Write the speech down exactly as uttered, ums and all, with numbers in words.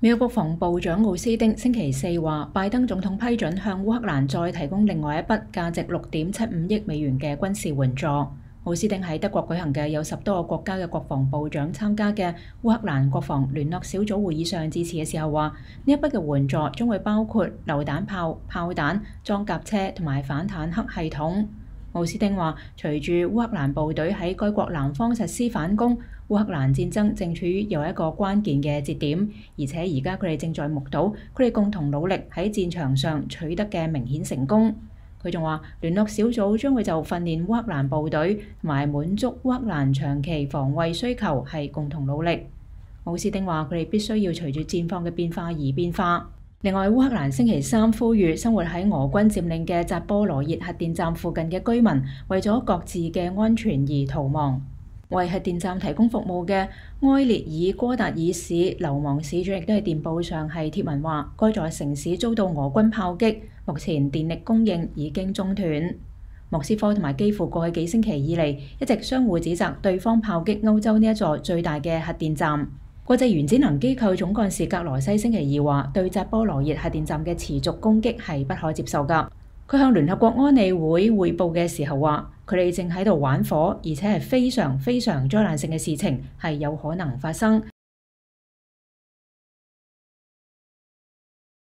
美國國防部長奧斯汀星期四話，拜登總統批准向烏克蘭再提供另外一筆價值六點七五億美元嘅軍事援助。奧斯汀喺德國舉行嘅有十多個國家嘅國防部長參加嘅烏克蘭國防聯絡小組會議上致辭嘅時候話，呢一筆嘅援助將會包括榴彈炮、炮彈、裝甲車同埋反坦克系統。奧斯汀話，隨住烏克蘭部隊喺該國南方實施反攻，烏克蘭戰爭正處於有一個關鍵嘅節點，而且而家佢哋正在目睹佢哋共同努力喺戰場上取得嘅明顯成功。佢仲話，聯絡小組將會就訓練烏克蘭部隊同埋滿足烏克蘭長期防衛需求係共同努力。奧斯汀話，佢哋必須要隨住戰況嘅變化而變化。另外，烏克蘭星期三呼籲生活喺俄軍佔領嘅扎波羅熱核電站附近嘅居民，為咗各自嘅安全而逃亡。為核電站提供服務嘅埃列爾戈達爾市流亡市長亦都喺電報上係貼文話，該座城市遭到俄軍炮擊，目前電力供應已經中斷。莫斯科同埋基輔過去幾星期以嚟一直相互指責對方炮擊歐洲呢一座最大嘅核電站。國際原子能機構總幹事格羅西星期二話，對扎波羅熱核電站嘅持續攻擊係不可接受㗎。佢向聯合國安理會匯報嘅時候話，佢哋正喺度玩火，而且係非常非常災難性嘅事情係有可能發生，